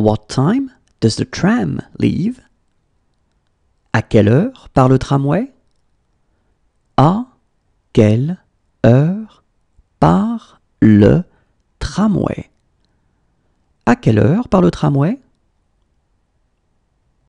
What time does the tram leave? À quelle heure part le tramway? À quelle heure part le tramway? À quelle heure part le tramway?